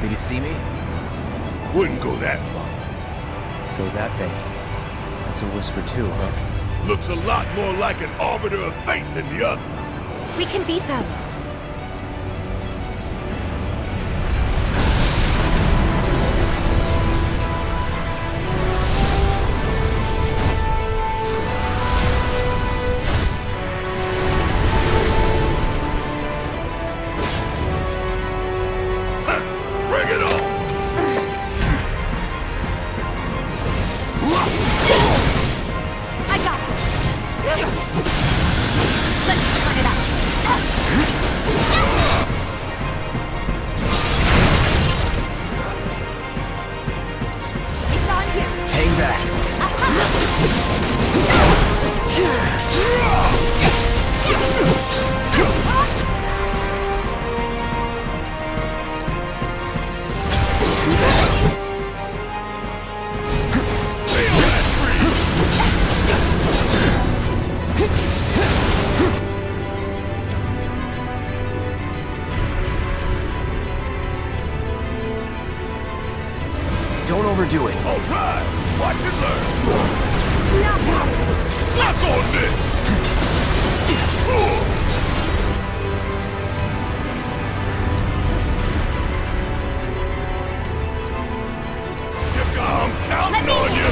Did he see me? Wouldn't go that far. So that thing. That's a whisper too, huh? Looks a lot more like an arbiter of fate than the others. We can beat them. Bring it on! I got this. Let's try it out. It's on you. Hang back. Don't overdo it. All right, watch and learn. Suck on this! I'm counting on you!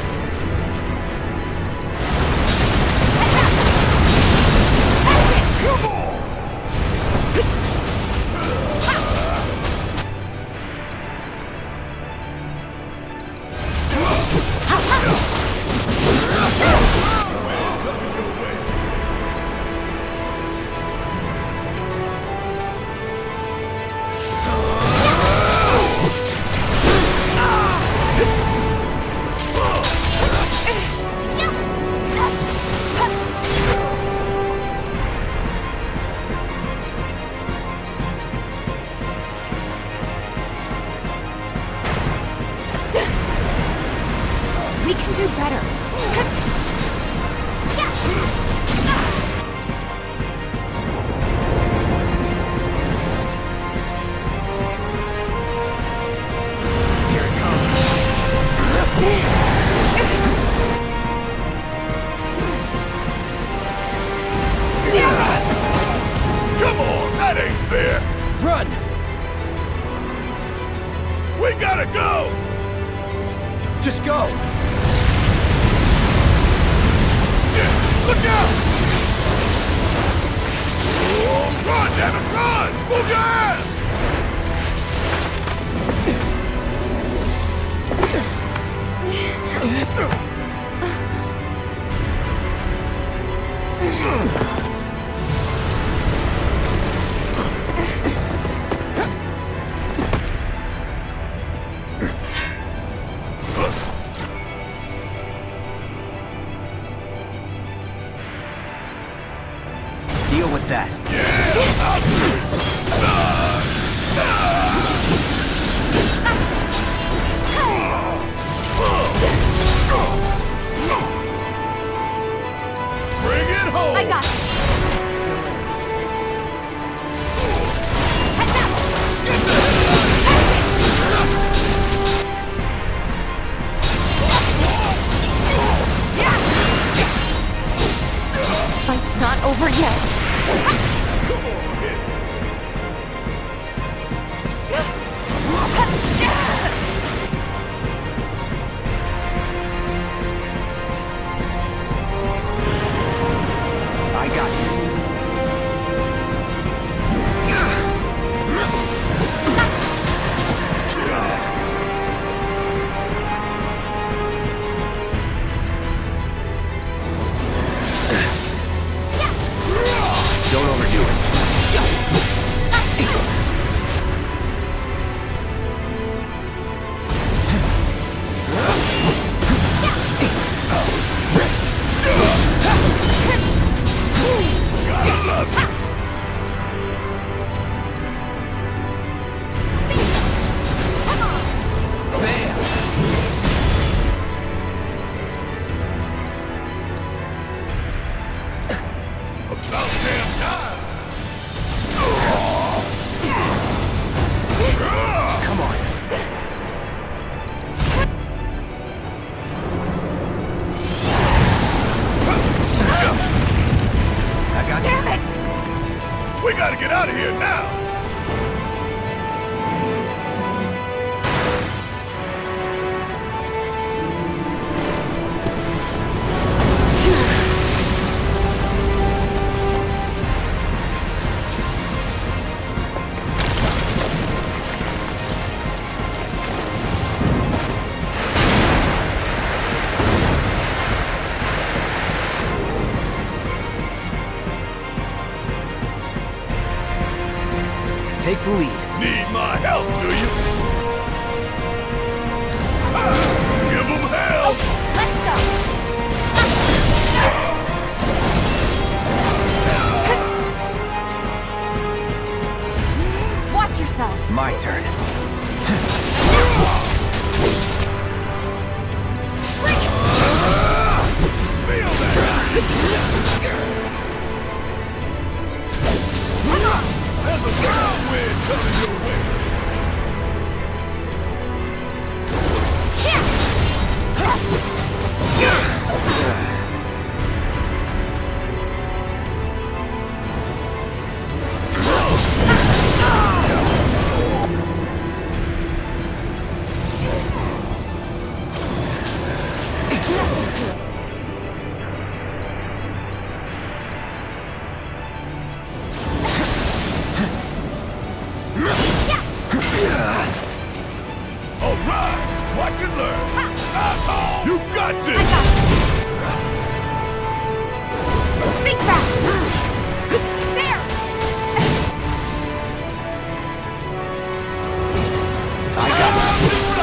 Come on! We can do better. Here it comes. Come on, that ain't fair! Run! We gotta go! Just go! Shit! Look out! Oh, run, damn it, run! Move your ass! Deal with that. Yeah! the lead. Need my help, do you? Give them hell! Let's go! Watch yourself! My turn. Bring it! Feel that! There's a ground wind coming your way! All right, watch and learn. You got this. I got it. Think fast. There. I got it.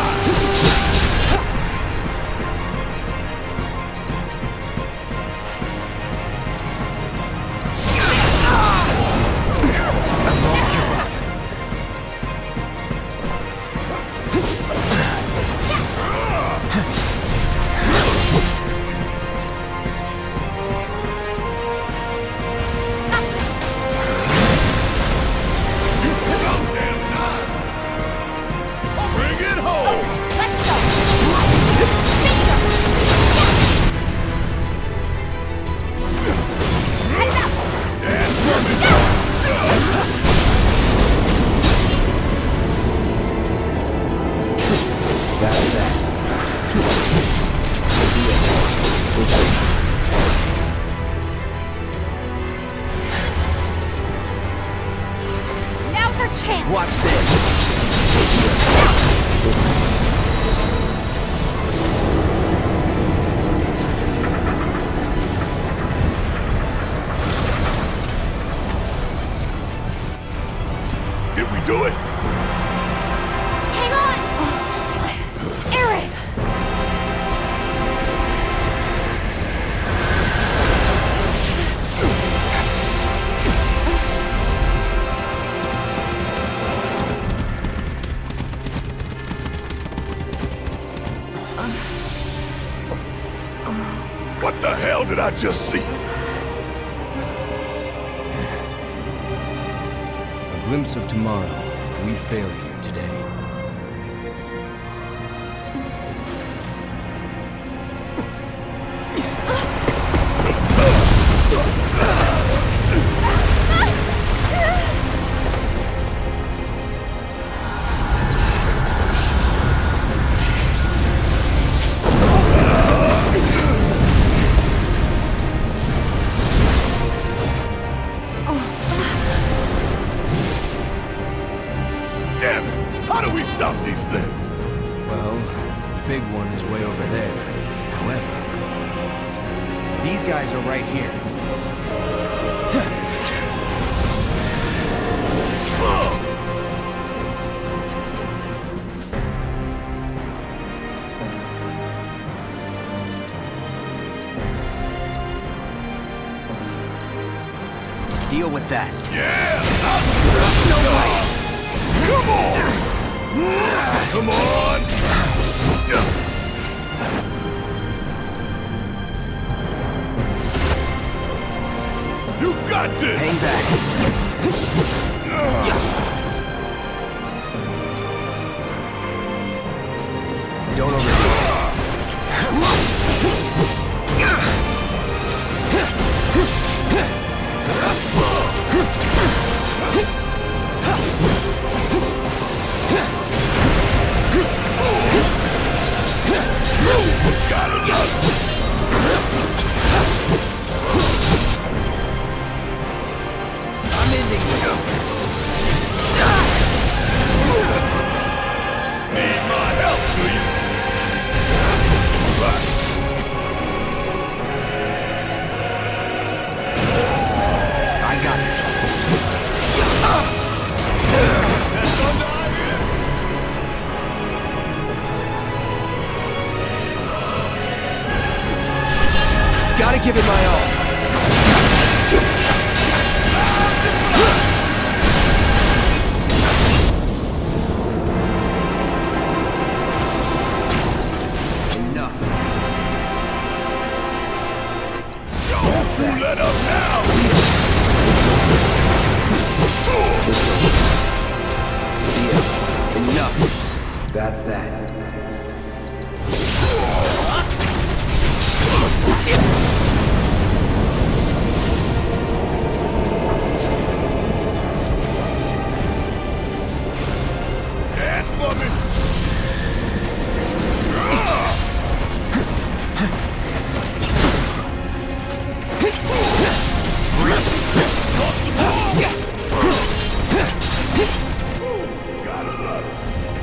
Bring it home. Let's go. Heads up. That's that. Now's our chance. Watch this. Did we do it? Hang on. Eric. What the hell did I just see? A glimpse of tomorrow if we fail here today. Damn it! How do we stop these things? Well, the big one is way over there. However, these guys are right here. Deal with that. Yeah! No way! Come on! Come on! You got this! Hang back. Don't overdo it. Got enough! I'm ending this. Gotta give it my all. Enough. Don't you let up now! See it. Enough. That's that. Dance for me! Gotta love it.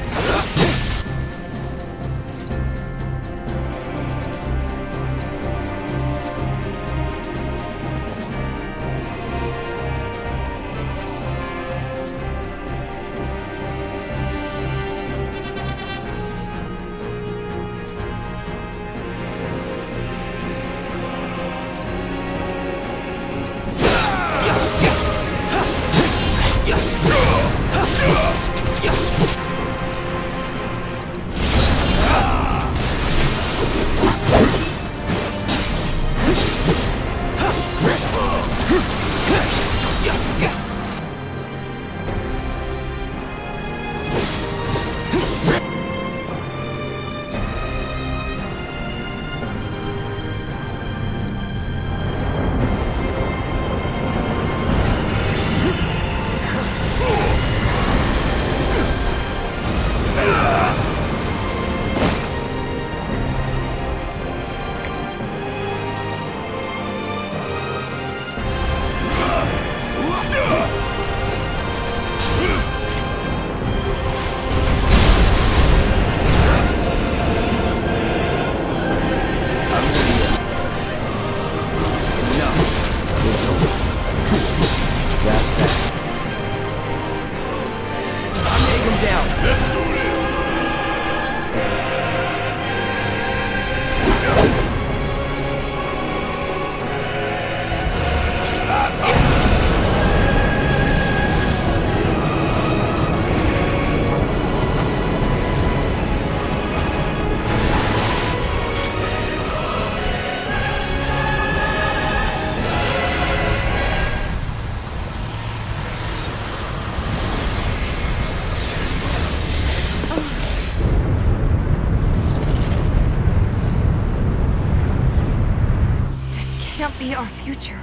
Can't be our future.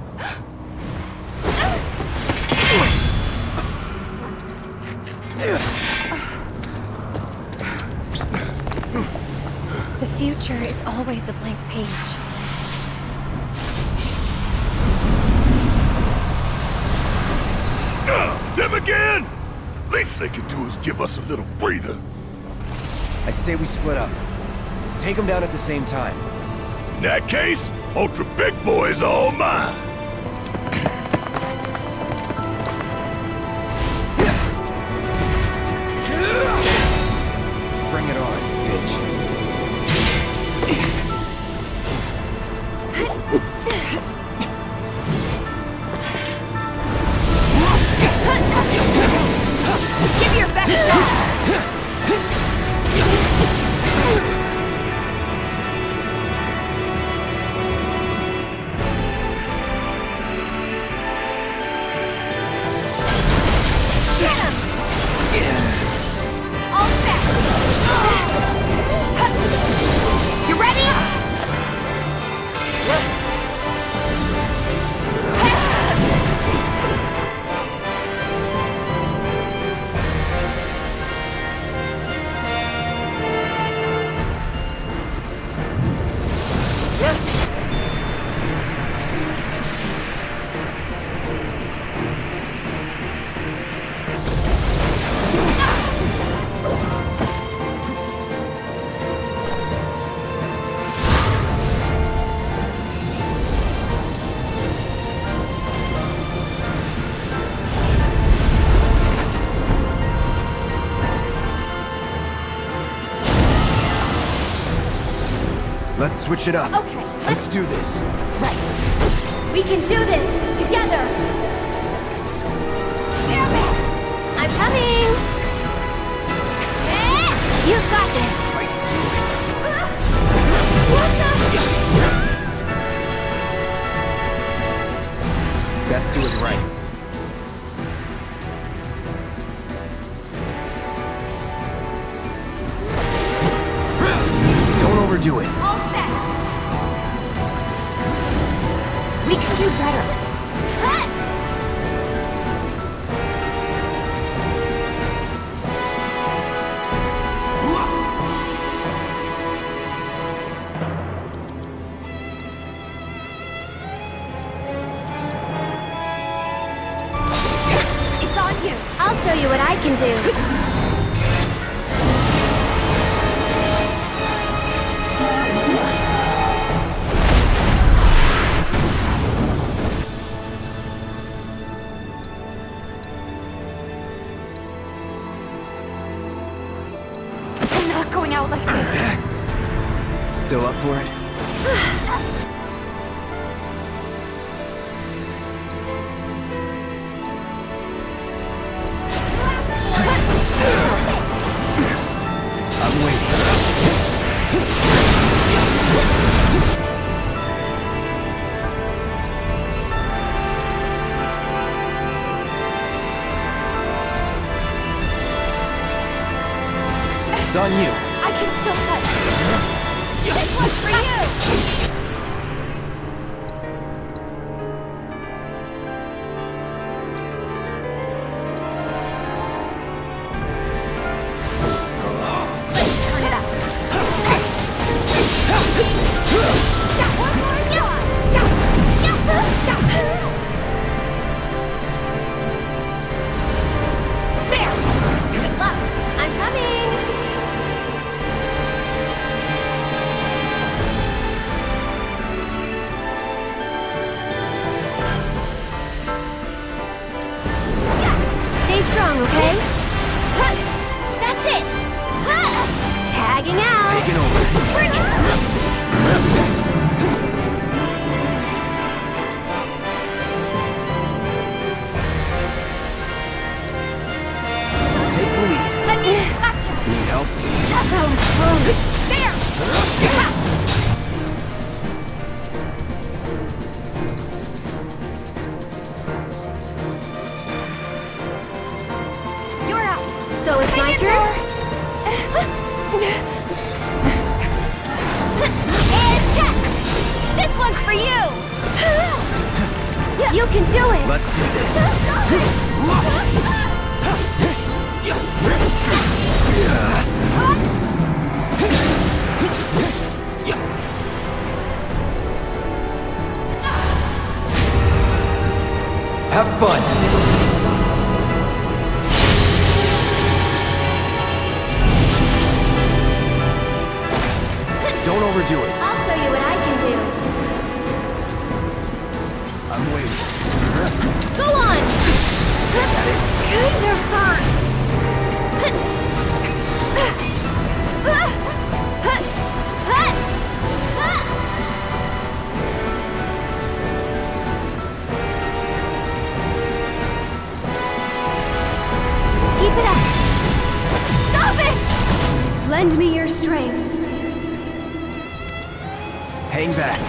The future is always a blank page. Them again? Least they could do is give us a little breather. I say we split up. Take them down at the same time. In that case, Ultra Big Boy is all mine. Bring it on, bitch. Give me your best shot! All set! You ready? Let's switch it up. Okay, Let's do this. right. We can do this together. Damn it! I'm coming. You've got this. Fight through it. What the? Best do it right. Don't overdo it. All set. We can do better. It's on you. I'll show you what I can do. Going out like this. Still up for it? I'm waiting. It's on you. I can still touch. This one's for you. Let's turn it up. One more shot. There. Good luck. I'm coming. Stay strong, okay? That's it! Tagging out! Taking over. Bring it! Take the lead. Gotcha! Need help? That was close! There! You're up! So it's my turn? And catch! This one's for you! You can do it! Let's do this. Have fun. Don't overdo it. I'll show you what I can do. I'm waiting. Go on! They're hurt! Keep it up! Stop it! Lend me your strength. Hang back.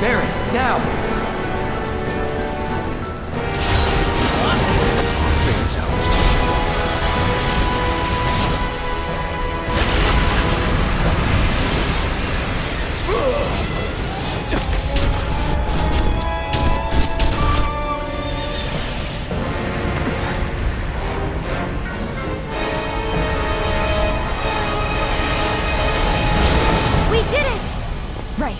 Barret, now! Figures how it's to show. We did it! Right.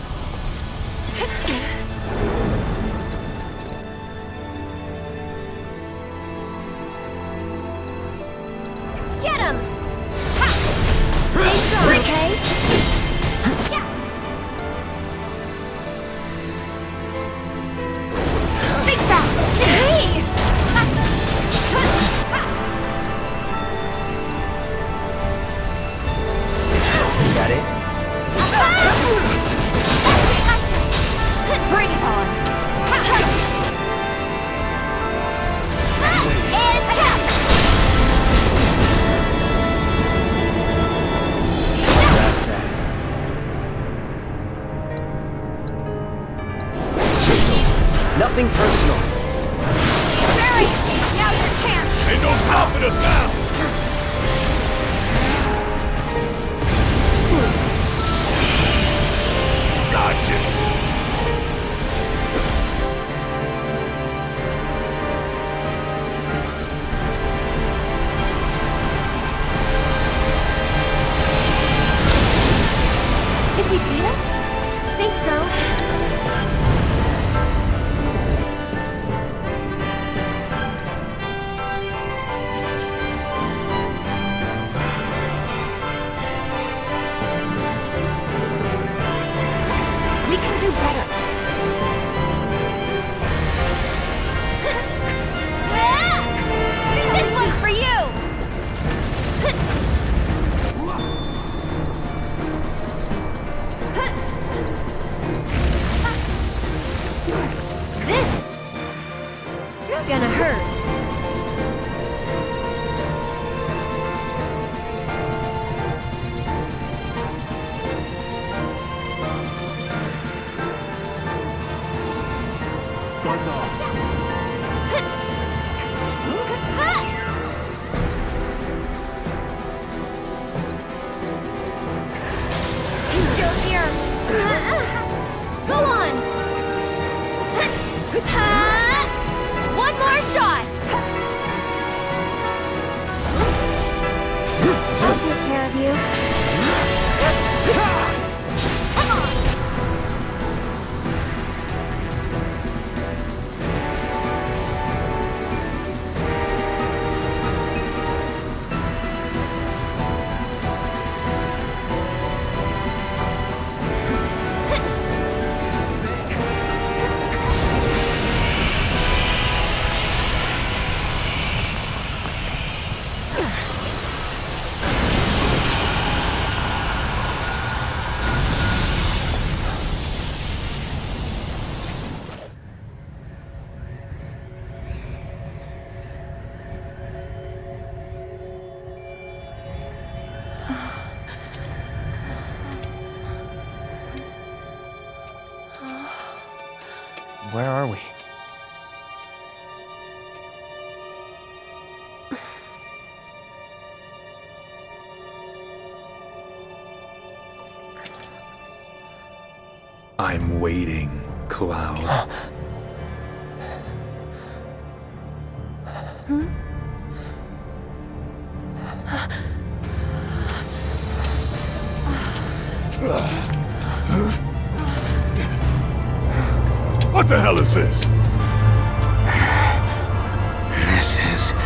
Get him! Ha! Stay strong, okay? Yeah. Big bounce! Hey! Is that it? Bring it on! And cap! That's that. Nothing personal. Barry! Now's your chance! Ain't no stopping us now! Gotcha! Did we beat him? Think so. We can do better. This one's for you! This is gonna hurt. He's still here. Go on. One more shot. I'll take care of you. Come on. Where are we? I'm waiting, Cloud. What the hell is this? This is...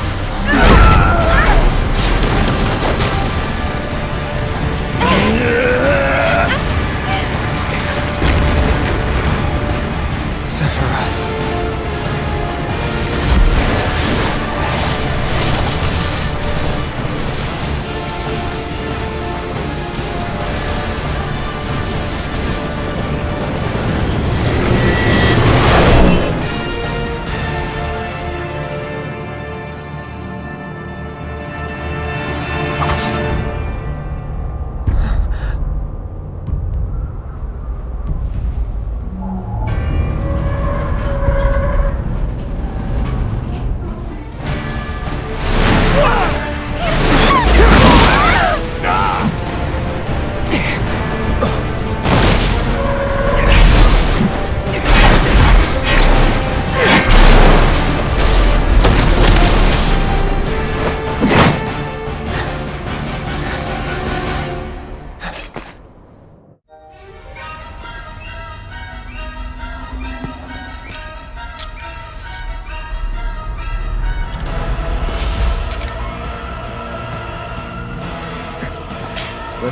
Sephiroth.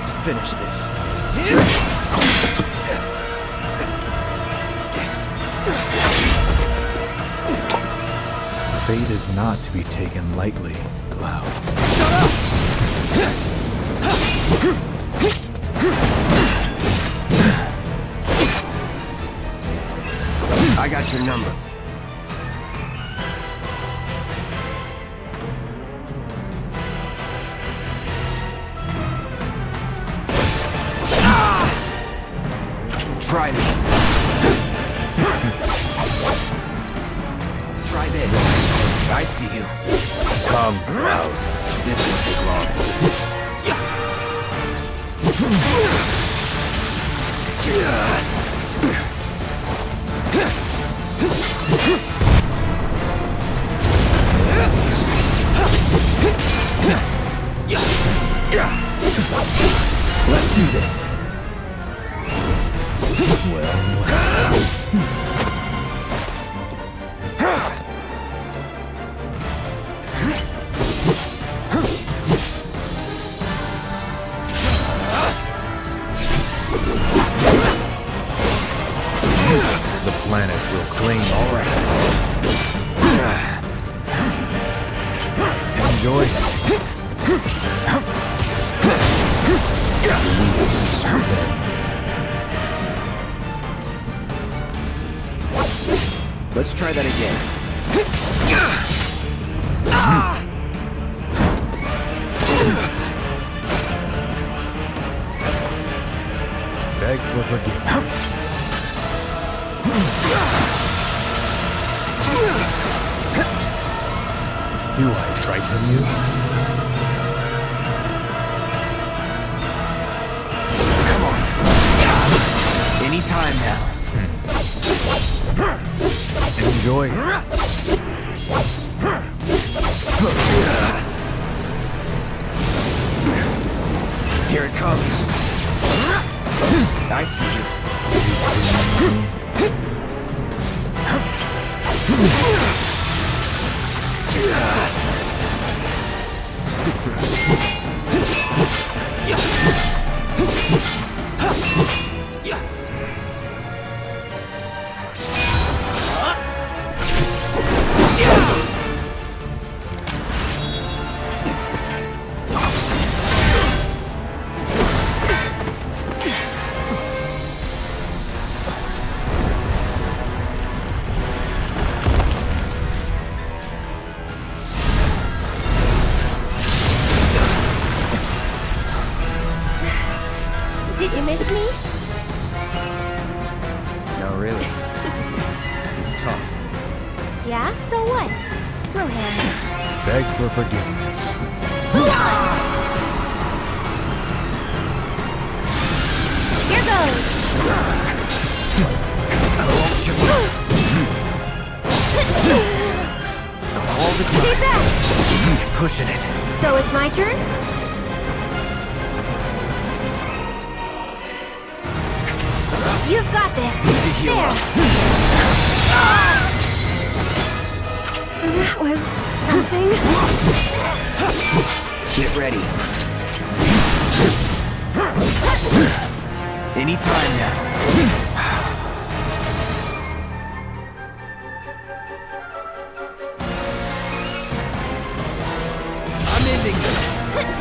Let's finish this. Fate is not to be taken lightly, Cloud. Shut up! I got your number. Try me. Try this. I see you. Come, Cloud. This won't take long. Let's do this. The planet will cling. All right. Enjoy. Let's try that again. Beg for forgiveness. Do I frighten you? Come on. Anytime now. Enjoy. Here it comes. I see you. Did you miss me? No, really. It's tough. Yeah, so what? Screw him. Beg for forgiveness. Here goes! All the Stay time. back! Pushing it. So it's my turn? You've got this. heal There. up. That was something. Get ready. Anytime now. I'm ending this.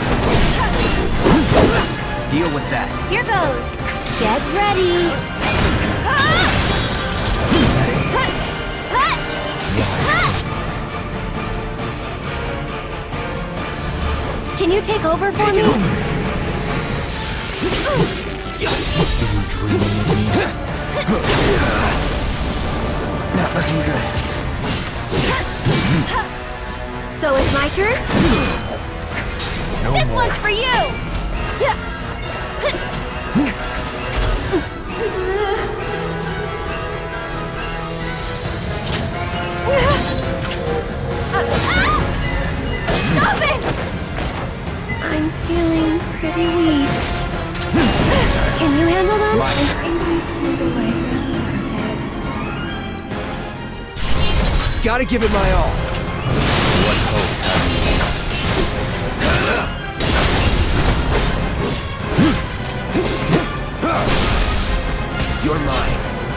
Deal with that. Here goes. Get ready. Can you take over for me? Not looking good. So it's my turn? No This more. one's for you! Stop it! I'm feeling pretty weak. Can you handle them? My Gotta give it my all. What hope have You're mine.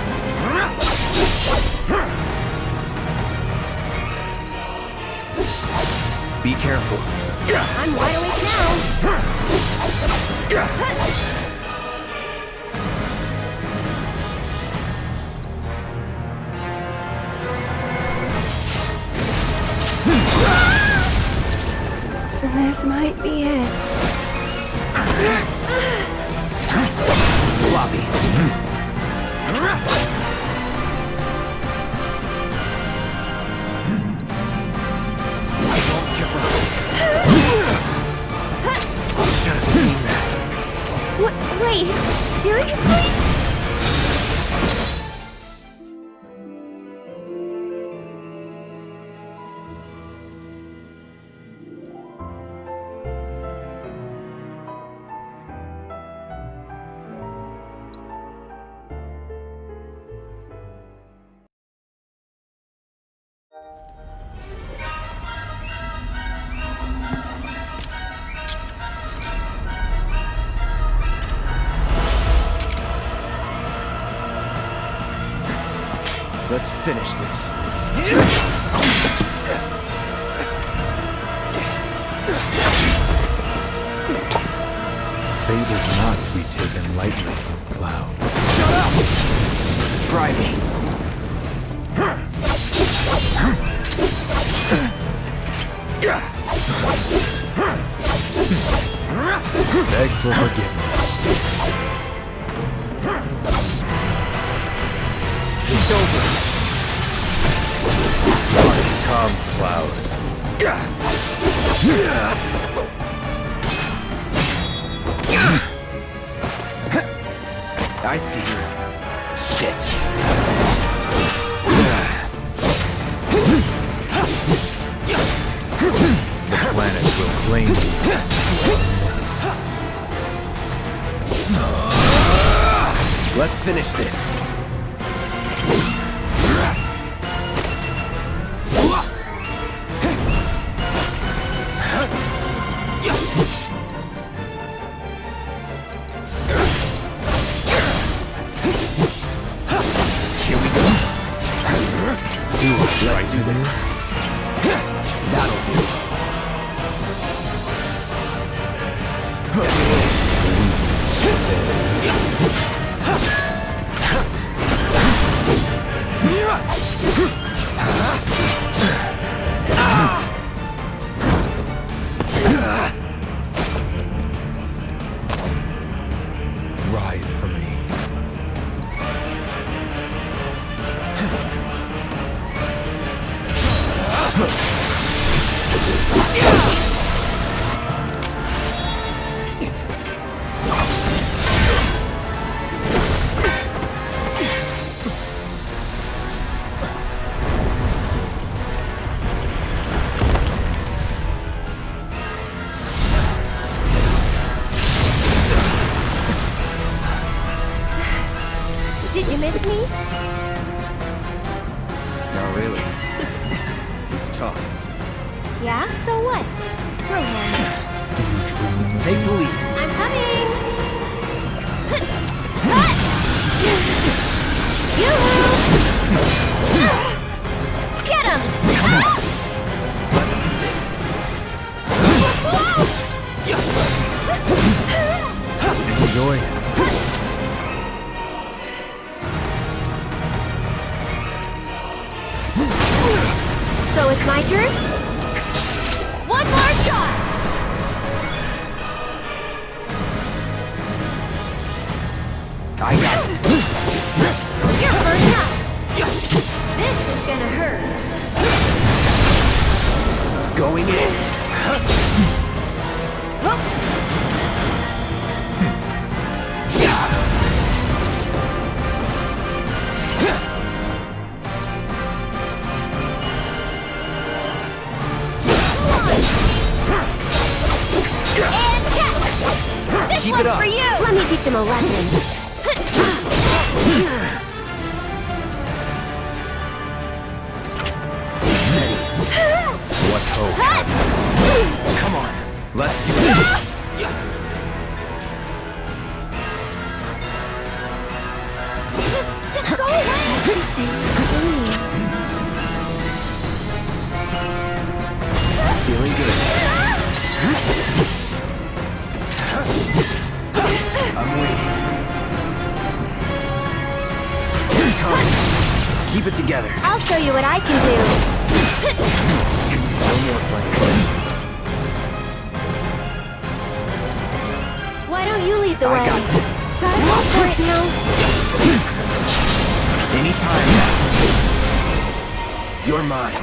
Be careful. I'm wide awake now. This might be it. Floppy. Wait, seriously? Let's finish this. Fate is not to be taken lightly, Cloud. Shut up! Try me. Beg for forgiveness. It's over. Come, Cloud. I see you. Shit. The planet will claim you. Let's finish this. Here we go. Let's do this. That'll do. Ride for me. Did you miss me? Not really. He's tough. Yeah, so what? Screw him. Take the lead. I'm coming! Yoo-hoo! Get him! Let's do this. Enjoy it. So it's my turn? One more shot! I got this. You're burnt up! This is gonna hurt. Going in. This Keep one's it up. for you! Let me teach him a lesson. What hope? Come on. Let's do this. Feeling good. I'm waiting. Come. Keep it together. I'll show you what I can do. No more playing. Why don't you lead the way? I got this. Gotta go for it now. Anytime now. You're mine.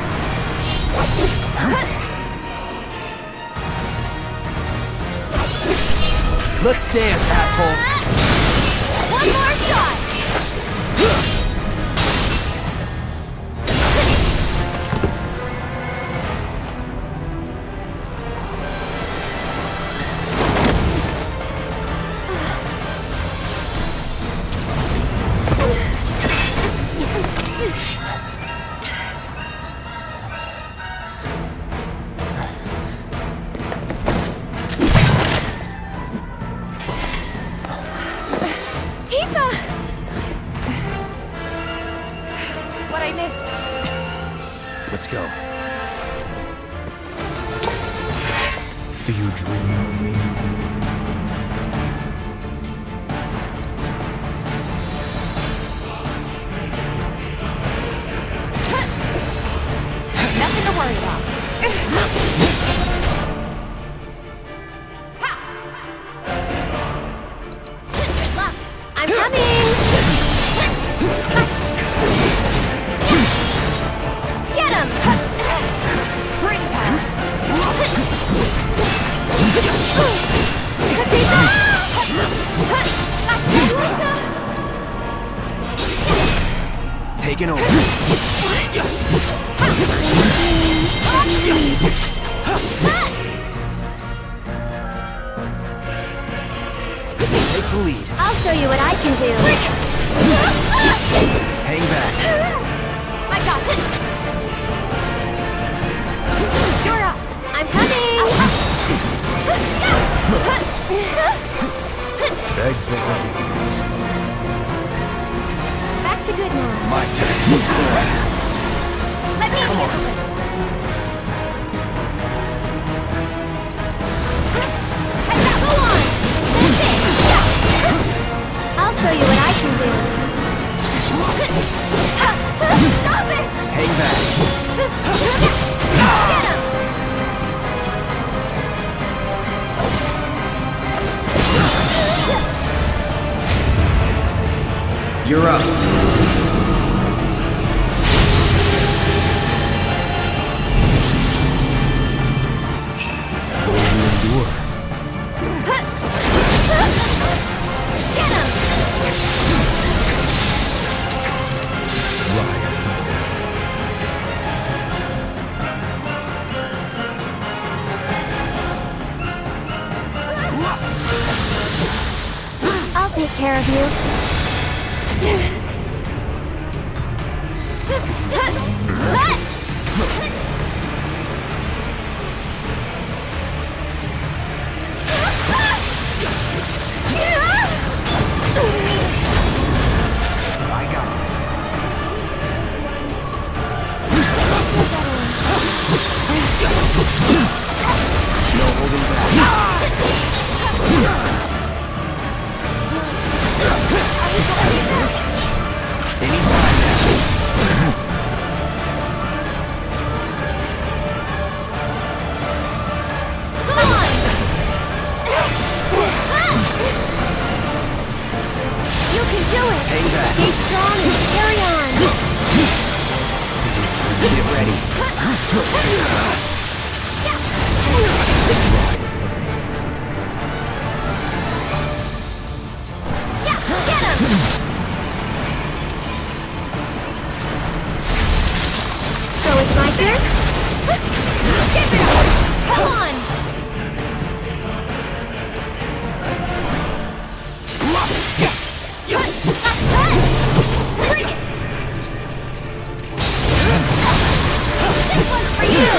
Let's dance, asshole. One more shot. What'd I miss? Let's go. Do you dream of me? Nothing to worry about. Good luck. I'm coming. Get him. Bring power. Taking over. Take the lead. I'll show you what I can do. Hang back. I got this. You're up. I'm coming. Beg for forgiveness. Back to good now. My turn. Let me Come on. handle this. Go on. That's it. I'll show you what I can do. Stop it! Hang back. Just get him! You're up. Will you endure? Get him! Riot. I'll take care of you. Just let! I got this. No holding back. Anytime now. Go on! You can do it! Hang back. Stay strong and carry on! Get ready. Get him! So it's my turn? Come on! Bring it! This one's for you!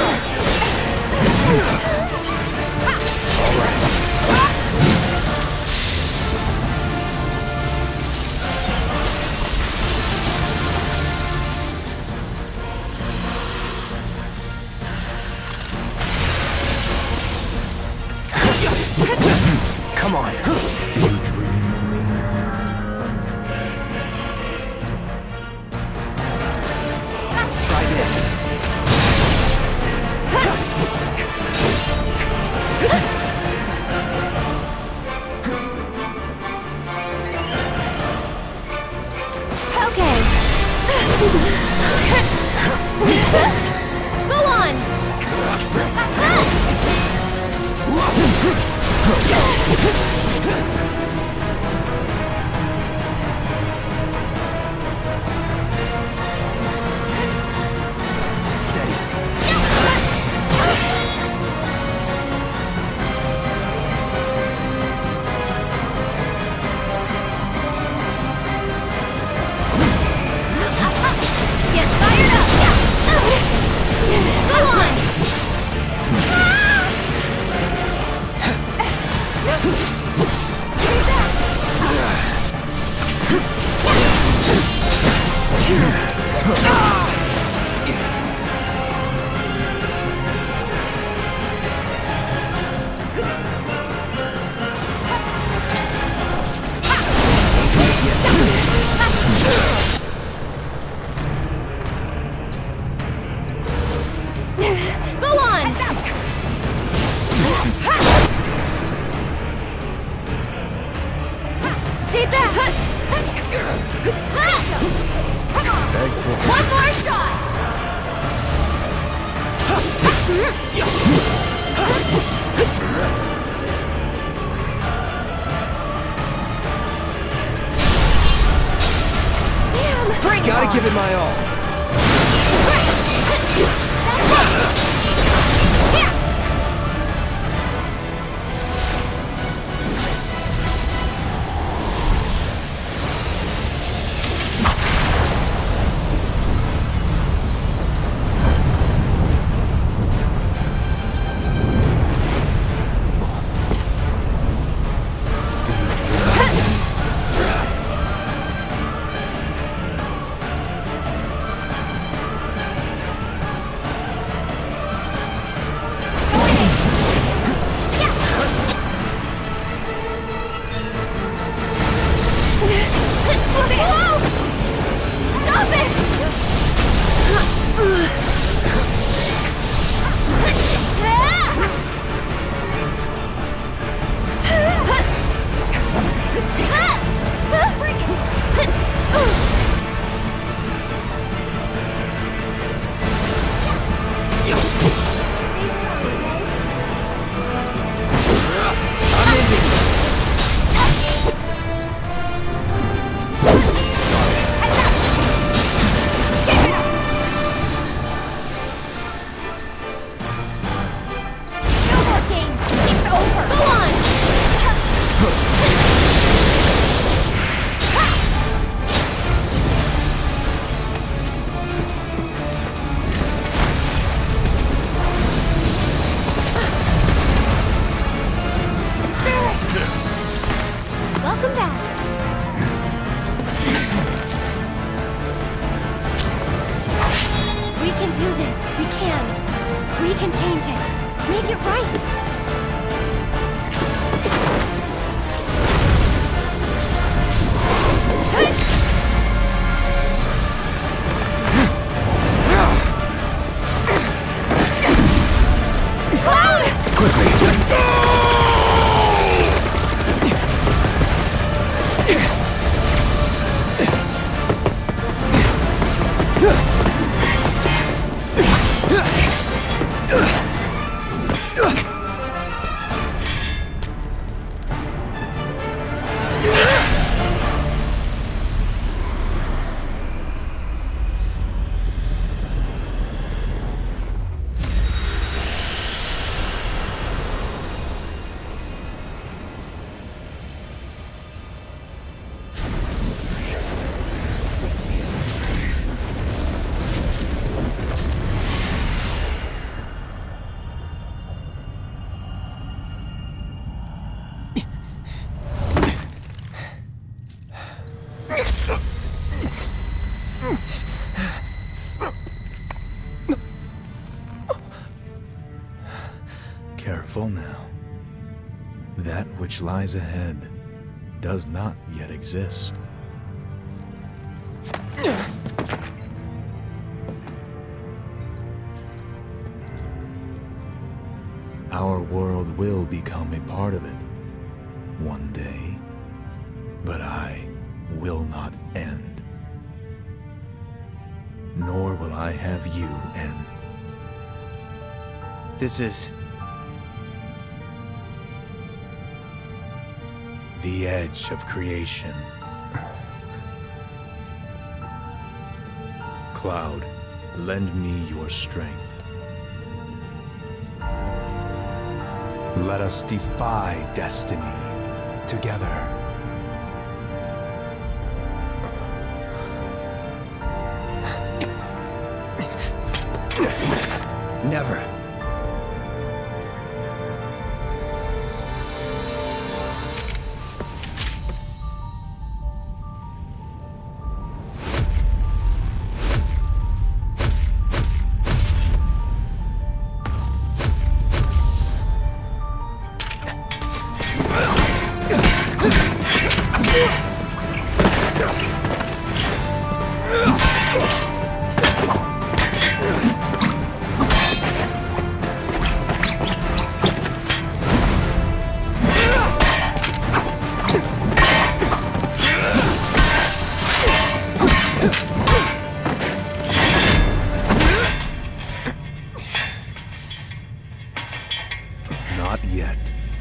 Come on. You dream of me? Try this. Okay. Go on. Steady. Get fired up. Go on. Go on. Stay back. One more shot. Damn. Bring Gotta give it my all. Stop it! Welcome back. We can do this. We can. We can change it. Make it right. Cloud! Quickly. Careful now. That which which lies ahead does not yet exist. Our world will become a part of it one day, but I will not end. Nor will I have you end. This is... the edge of creation. Cloud, lend me your strength. Let us defy destiny together. Never. Not yet.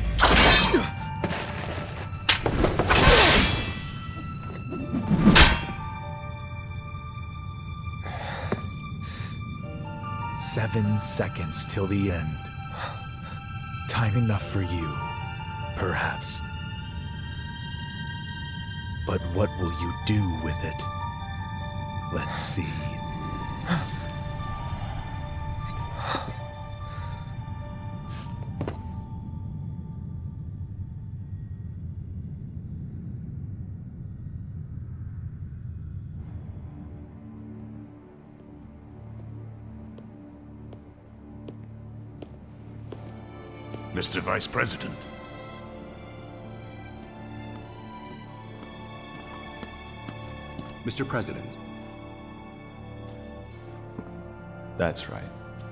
Seven seconds till the end. Time enough for you, perhaps. But what will you do with it? Let's see. Mr. Vice President. Mr. President. That's right.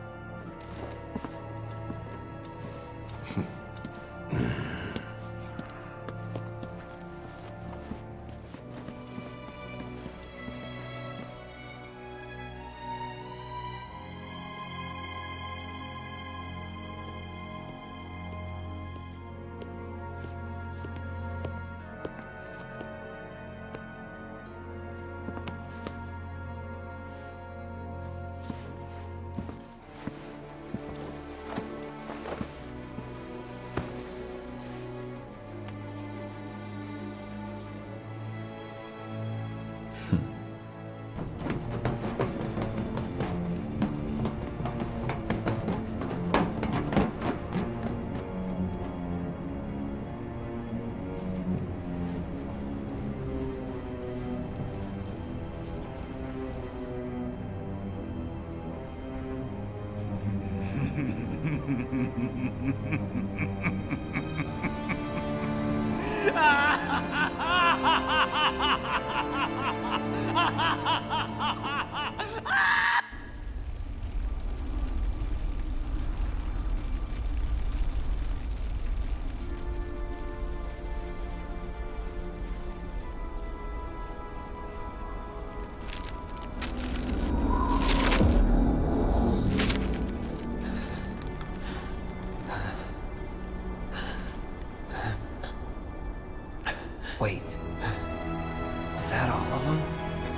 Wait. Was that all of them?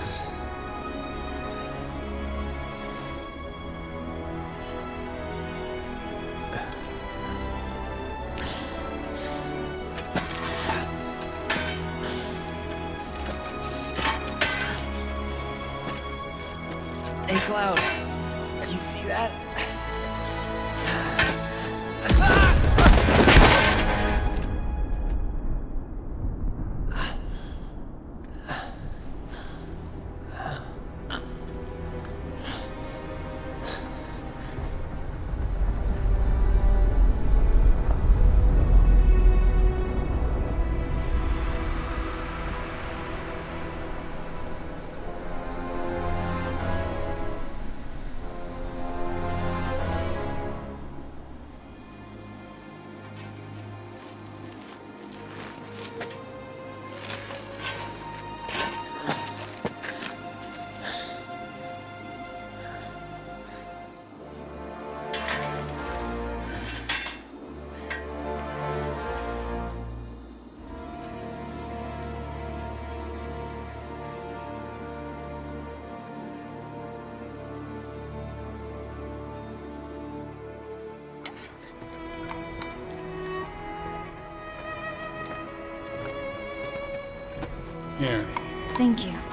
Hey, Cloud. You see that? Here. Thank you.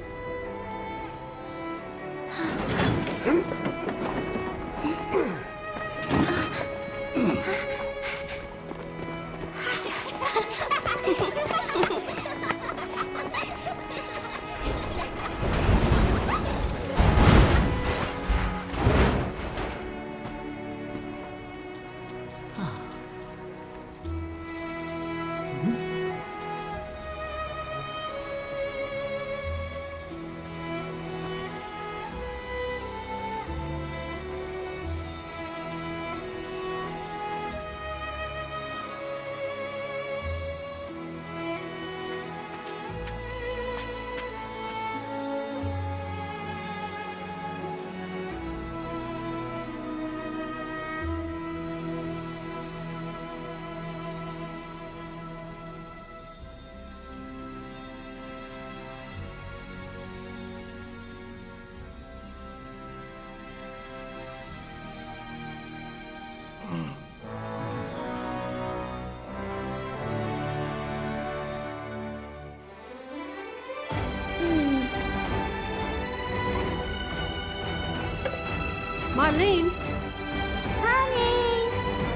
Marlene? Coming!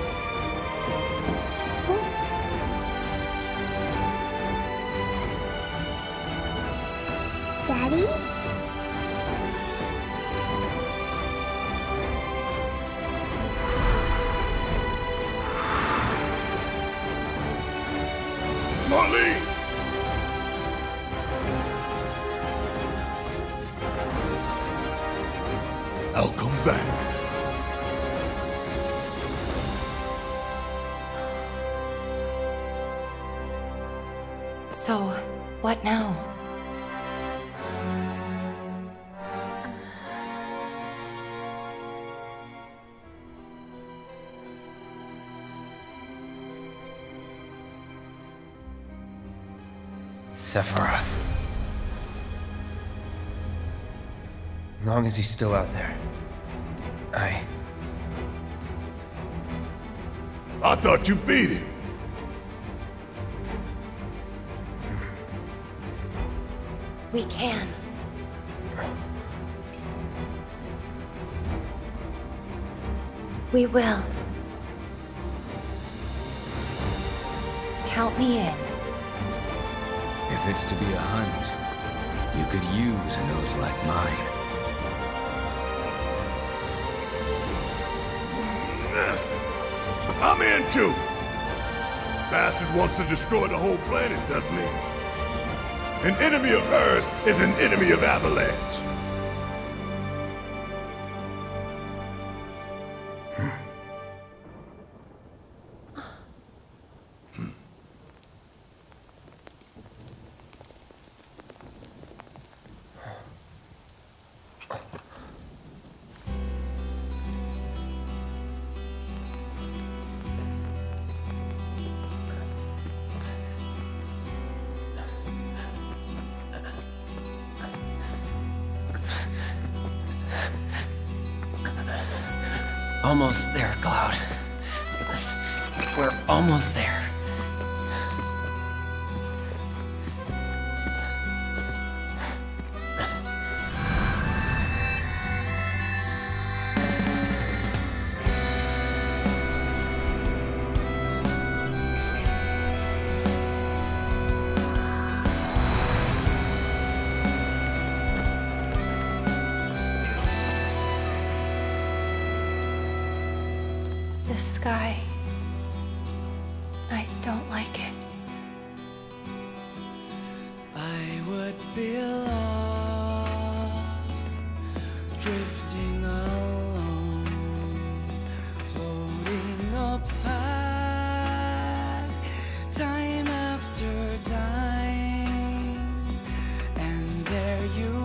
Daddy? Marlene! I'll come back. So, what now? Sephiroth. As long as he's still out there. I thought you beat him. We can. We will. Count me in. If it's to be a hunt, you could use a nose like mine. I'm in too. Bastard wants to destroy the whole planet, doesn't he? An enemy of hers is an enemy of Avalanche. Almost there, Cloud. We're almost there. The sky. I don't like it. I would be lost, drifting alone, floating up high, time after time, and there you